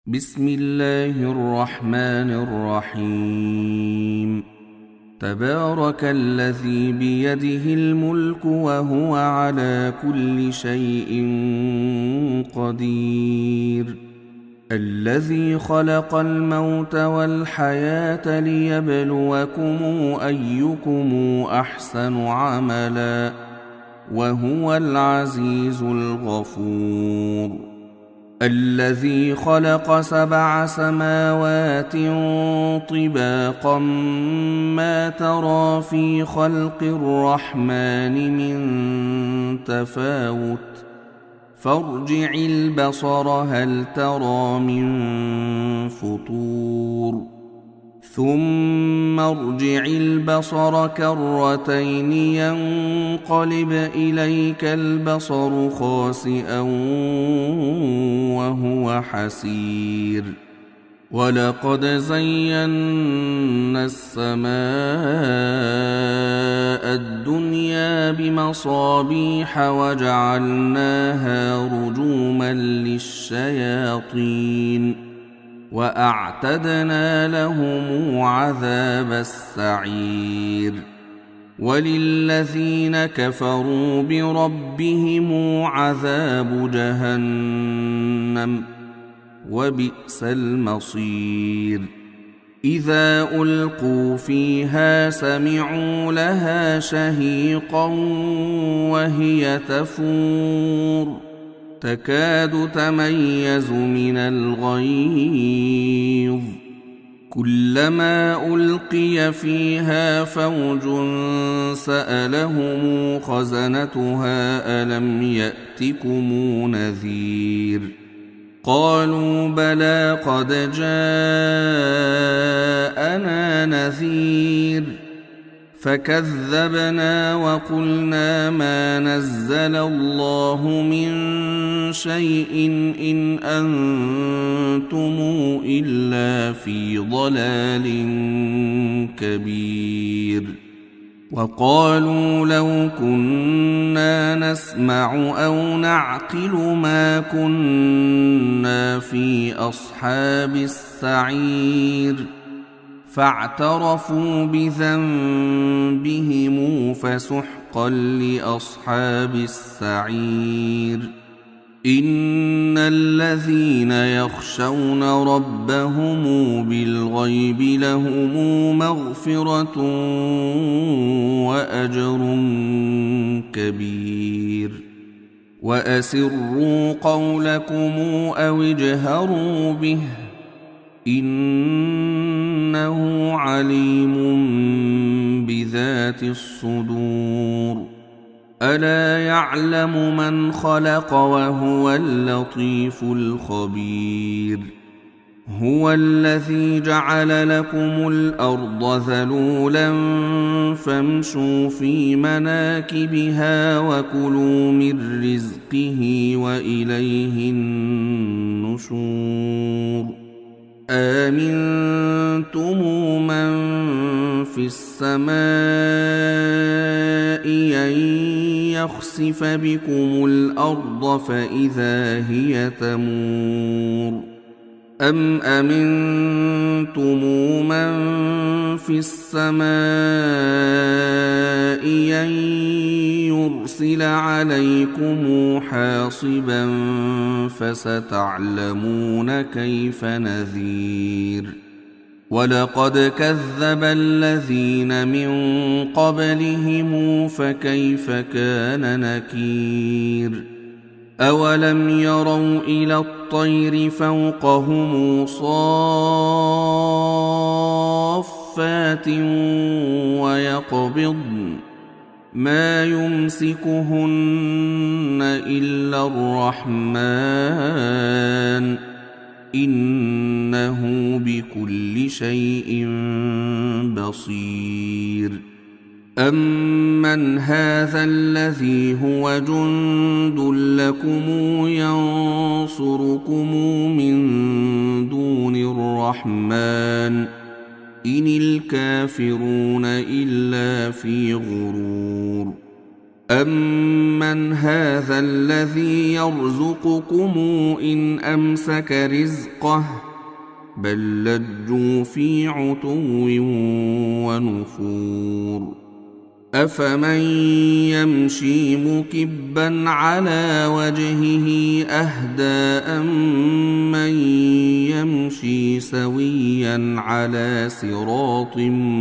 بسم الله الرحمن الرحيم. تبارك الذي بيده الملك وهو على كل شيء قدير. الذي خلق الموت والحياة ليبلوكم أيكم أحسن عملا وهو العزيز الغفور. الذي خلق 7 سماوات طباقا ما ترى في خلق الرحمن من تفاوت فارجع البصر هل ترى من فطور ثم ارجع البصر كرتين ينقلب إليك البصر خاسئا وهو حسير. ولقد زينا السماء الدنيا بمصابيح وجعلناها رجوما للشياطين وأعتدنا لهم عذاب السعير. وللذين كفروا بربهم عذاب جهنم وبئس المصير. إذا ألقوا فيها سمعوا لها شهيقا وهي تفور تكاد تميز من الغيظ كلما ألقي فيها فوج سألهم خزنتها ألم يأتكم نذير قالوا بلى قد جاءنا نذير فكذبنا وقلنا ما نزل الله من شيء إن أنتم إلا في ضلال كبير. وقالوا لو كنا نسمع أو نعقل ما كنا في أصحاب السعير فاعترفوا بذنبهم فسحقا لأصحاب السعير. إن الذين يخشون ربهم بالغيب لهم مغفرة وأجر كبير. وأسروا قولكم أو اجهروا به إنه عليم بذات الصدور. ألا يعلم من خلق وهو اللطيف الخبير. هو الذي جعل لكم الأرض ذلولا فامشوا في مناكبها وكلوا من رزقه وإليه النشور. آمنتم من في السماء أن يخسف بكم الأرض فإذا هي تمور أم أمنتم من في السماء أن يرسل عليكم حاصبا فستعلمون كيف نذير. ولقد كذب الذين من قبلهم فكيف كان نكير. أولم يروا إلى الطير فوقهم صافات ويقبضن ما يمسكهن إلا الرحمن إنه بكل شيء بصير. أمن هذا الذي هو جند لكم ينصركم من دون الرحمن إن الكافرون إلا في غرور. أَمَّنْ هَذَا الَّذِي يَرْزُقُكُمْ إِنْ أَمْسَكَ رِزْقَهُ بَل لَّجُّوا فِي عُتُوٍّ وَنُفُورٍ أَفَمَن يَمْشِي مُكِبًّا عَلَى وَجْهِهِ أَهْدَىٰ أَمَّن يَمْشِي سَوِيًّا عَلَى صِرَاطٍ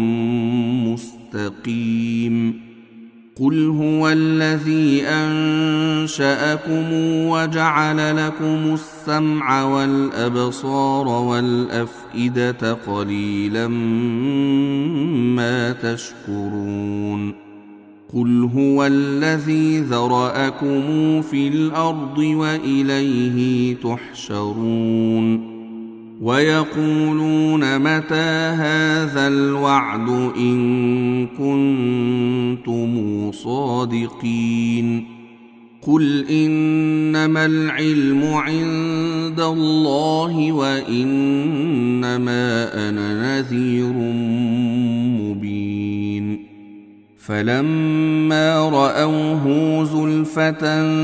مُّسْتَقِيمٍ قُلْ هُوَ الَّذِي أَنشَأَكُمْ وَجَعَلَ لَكُمُ السَّمْعَ وَالْأَبْصَارَ وَالْأَفْئِدَةَ قَلِيلًا مَّا تَشْكُرُونَ قُلْ هُوَ الَّذِي ذَرَأَكُمْ فِي الْأَرْضِ وَإِلَيْهِ تُحْشَرُونَ وَيَقُولُونَ مَتَىٰ هَٰذَا الْوَعْدُ إِن كُنتُمْ صَادِقِينَ قُلْ إِنَّمَا الْعِلْمُ عِندَ اللَّهِ وَإِنَّمَا أَنَا نَذِيرٌ مُّبِينٌ فَلَمَّا رَأَوْهُ زُلْفَةً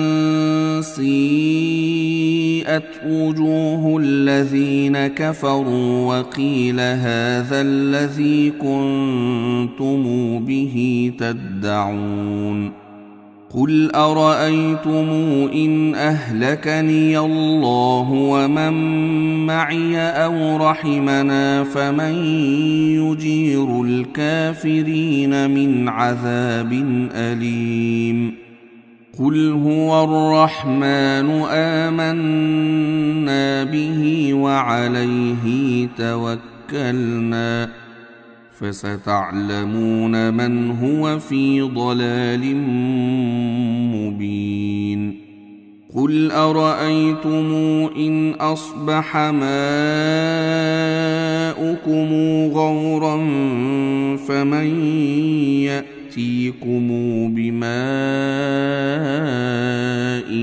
سِيئَتْ وُجُوهُ الَّذِينَ كَفَرُوا وَقِيلَ هَٰذَا الَّذِي كُنتُمْ بِهِ تَدَّعُونَ قُلْ أَرَأَيْتُمْ إِنْ أَهْلَكَنِيَ اللَّهُ وَمَن مَّعِيَ أَوْ رَحِمَنَا فَمَن يُجِيرُ الْكَافِرِينَ مِنْ عَذَابٍ أَلِيمٍ قُلْ هُوَ الرَّحْمَٰنُ آمَنَّا بِهِ وَعَلَيْهِ تَوَكَّلْنَا فَسَتَعْلَمُونَ مَنْ هُوَ فِي ضَلَالٍ مُّبِينٍ قُلْ أَرَأَيْتُمْ إِنْ أَصْبَحَ مَاؤُكُمْ غَوْرًا فَمَن يَأْتِيكُم بِمَاءٍ